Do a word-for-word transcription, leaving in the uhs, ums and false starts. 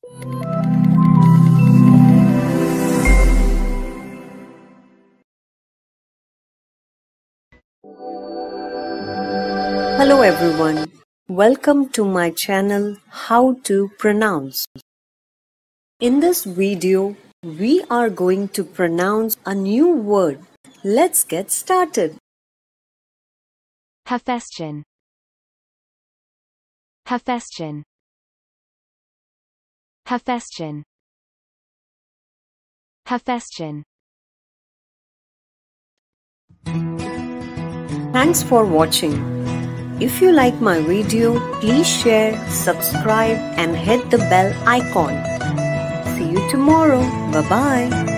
Hello everyone, welcome to my channel How to Pronounce. In this video, we are going to pronounce a new word. Let's get started. Hephaestion. Hephaestion. Hephaestion. Hephaestion. Thanks for watching. If you like my video, please share, subscribe and hit the bell icon. See you tomorrow. Bye-bye.